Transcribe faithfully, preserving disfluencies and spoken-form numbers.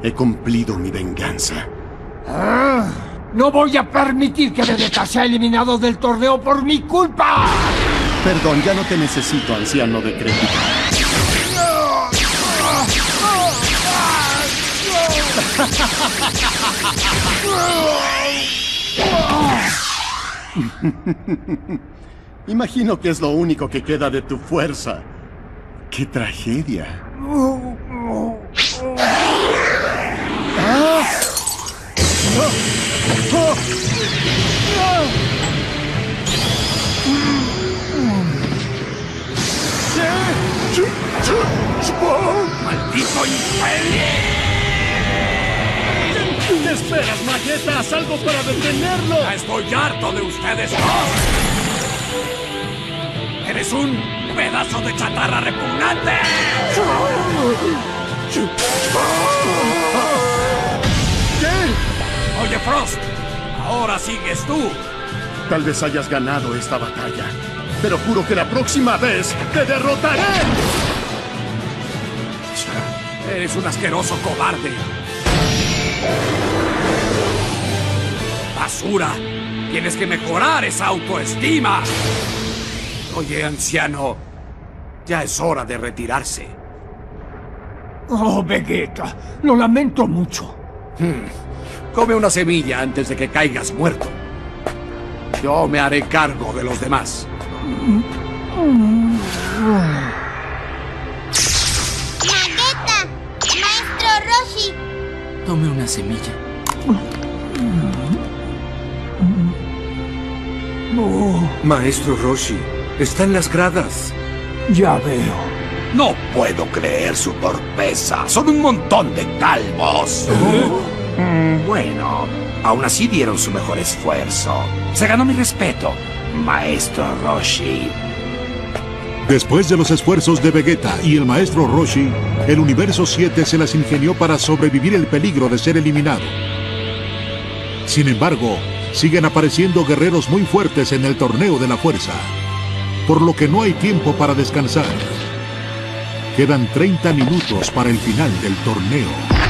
He cumplido mi venganza. Ah, no voy a permitir que Vegeta sea eliminado del torneo por mi culpa. Perdón, ya no te necesito, anciano decrépito. Imagino que es lo único que queda de tu fuerza. ¡Qué tragedia! ¡Ah! ¡Maldito infeliz! ¿Qué esperas, Vegeta? ¡Haz algo para detenerlo! ¡Ya estoy harto de ustedes dos! ¡Eres un pedazo de chatarra repugnante! ¿Qué? Oye, Frost, ahora sigues tú. Tal vez hayas ganado esta batalla, pero juro que la próxima vez te derrotaré. Eres un asqueroso cobarde. ¡Basura! Tienes que mejorar esa autoestima. Oye, anciano, ya es hora de retirarse. Oh, Vegeta, lo lamento mucho. Hmm. Come una semilla antes de que caigas muerto. Yo me haré cargo de los demás. ¡Vegeta! ¡Maestro Roshi! Tome una semilla. Oh, Maestro Roshi, está en las gradas. ya veo. No puedo creer su torpeza. Son un montón de calvos. Mm, bueno, aún así dieron su mejor esfuerzo. Se ganó mi respeto, Maestro Roshi. Después de los esfuerzos de Vegeta y el maestro Roshi, el Universo siete se las ingenió para sobrevivir el peligro de ser eliminado. Sin embargo, siguen apareciendo guerreros muy fuertes en el torneo de la fuerza, por lo que no hay tiempo para descansar. Quedan treinta minutos para el final del torneo.